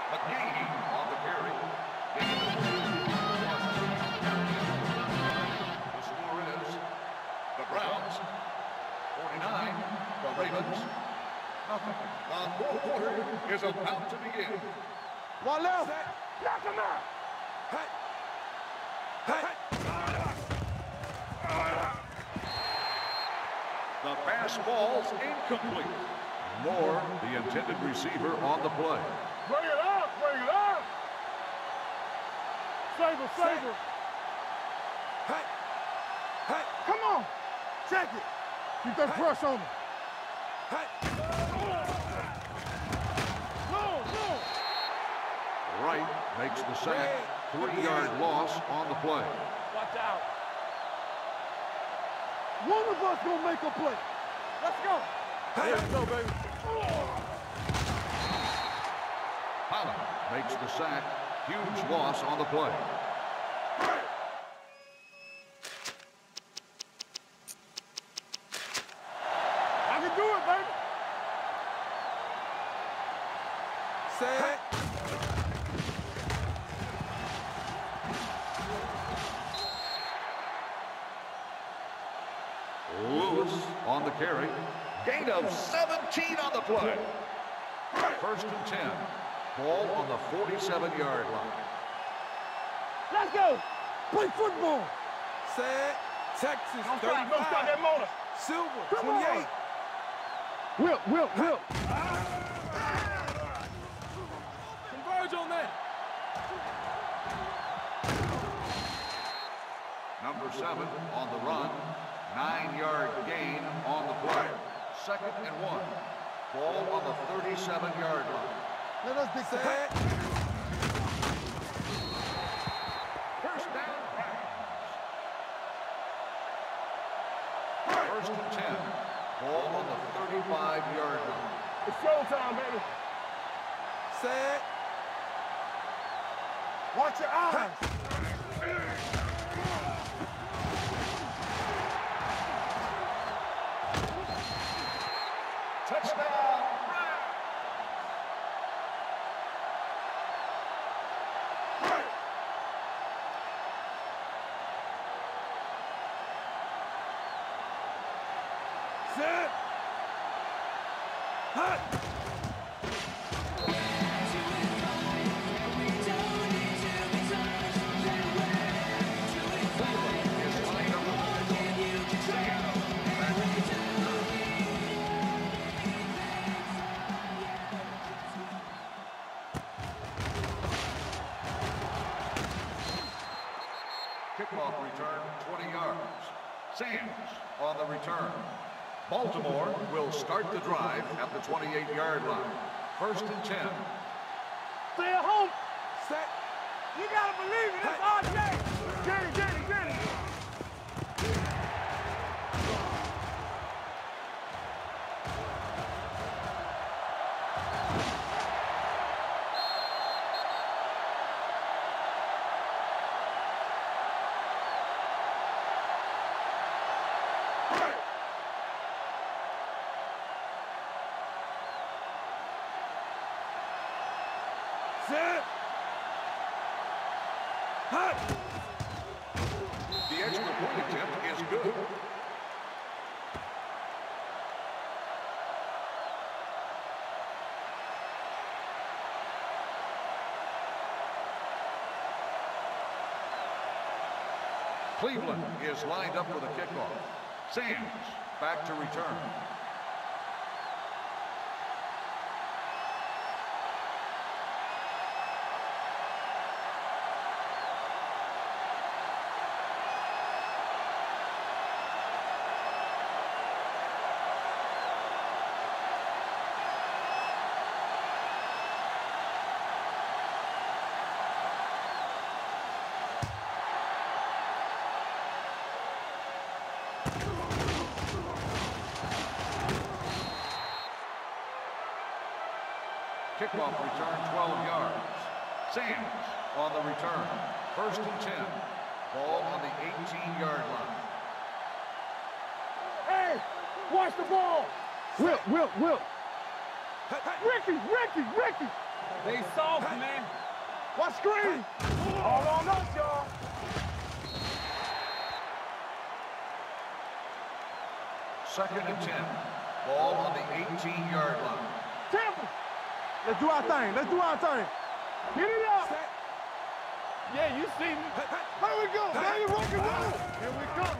McGahee on the carry. The score is the Browns 49, the Ravens nothing. The fourth quarter is about to begin. One left. Knock him out. Hey. Hey. The pass falls incomplete. Moore, the intended receiver, on the play. Bring it up, bring it up. Save it, save it. Hey. Hey. Come on. Check it. Keep that press on him. Hey. No, no. Wright makes the sack. 3-yard loss on the play. Watch out. One of us gonna make a play. Let's go. Hey. Let's go, baby. Holland makes the sack. Huge loss on the play. I can do it, baby. Set. Lewis on the carry. Gain of 17 on the play. First and 10. Ball on the 47-yard line. Let's go. Play football. Set. Texas. Don't 35. stop that motor. Silver. Come 28. Will. Converge on that. Number 7 on the run. 9-yard gain on the play. Second and 1. Ball on the 37-yard line. Let us be set. First down. First and 10. Ball on the 35-yard line. It's showtime, baby. Set. Watch your eyes. Touchdown. Set. Hut. Kickoff return, 20 yards. Sands on the return. Baltimore will start the drive at the 28-yard line. First and 10. Stay at home. Set. You gotta believe it. It's our day. Get it. Set. Hut. The extra point attempt is good. Cleveland is lined up for the kickoff. Sands back to return. Kickoff return, 12 yards. Sands on the return. First and 10. Ball on the 18-yard line. Hey, watch the ball. Will. Hey. Ricky. They soft, man. Watch screen. All on us, y'all. Second and 10. Ball on the 18-yard line. Temple. Let's do our thing. Let's do our thing. Get it up. Yeah, you see me. Here we go. Baby, rock and roll. Here we come.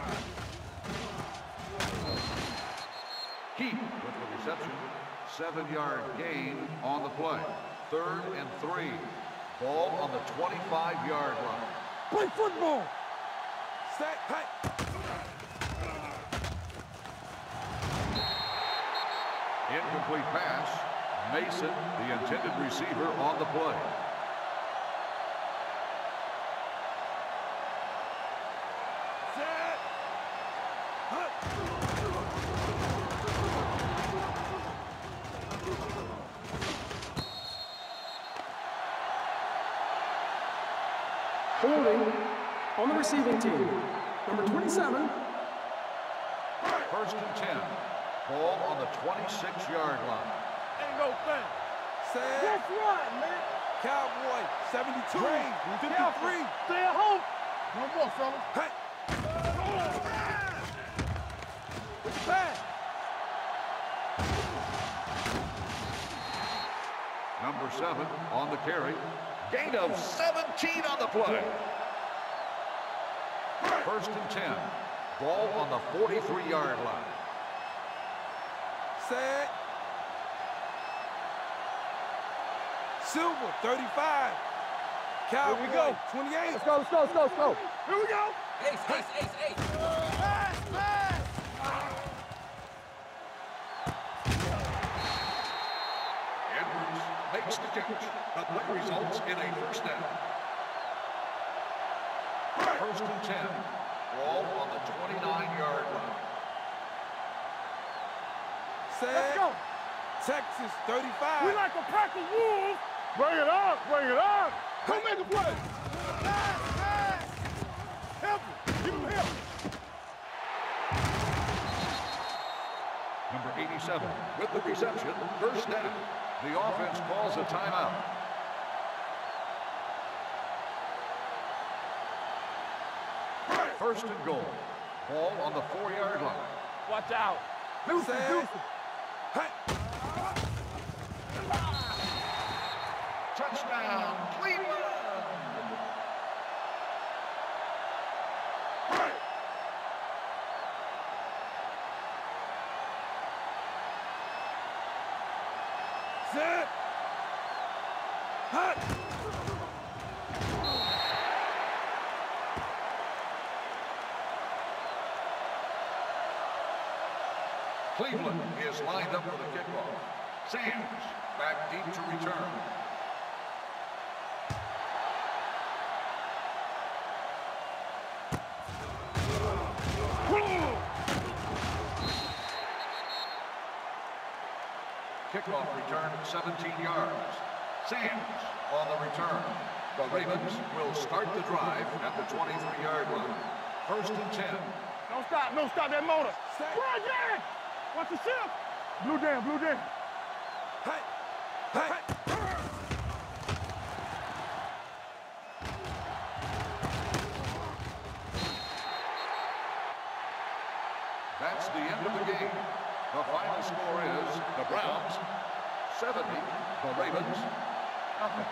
Keep with the reception. 7-yard gain on the play. Third and 3. Ball on the 25-yard line. Play football. Set. Hey. Incomplete pass. Mason, the intended receiver, on the play. Set. Holding on the receiving team. Number 27. First and 10. Ball on the 26-yard line. Ain't no thing. Set. Guess what, man? Cowboy. 72. Great. 53. Stay at home. No more, fellas. Hey. Pass. Number 7 on the carry. Gain of 17 on the play. First and 10. Ball on the 43-yard line. Set. Silver, 35. Cowboy, Here we go. 28. Let's go, let's go, let's go, let's go. Here we go. Ace, ace, ace, ace. Pass, pass. Edwards makes the catch. The play results in a first down. First and 10. Ball on the 29-yard line. Set. Let's go. Texas, 35. We like a pack of wolves. Bring it up, bring it up. Who make a play? Pass, pass. Help him. Give him help. Number 87 with the reception. First down. The offense calls a timeout. First and goal. Ball on the 4-yard line. Watch out. Set. Hey. Touchdown, Cleveland! Set. Hut. Cleveland is lined up for the kickoff. Sands back deep to return. Kickoff return 17 yards. Sands on the return. The Ravens will start the drive at the 23-yard line. First and 10. Don't stop, no stop that motor. Set. Project! Watch the shift. Blue down, blue down. Hey. Hey. That's the end of the game. The final score is the Browns 70, the Ravens nothing.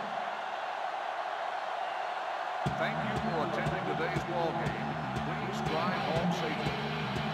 Thank you for attending today's ball game. Please drive home safely.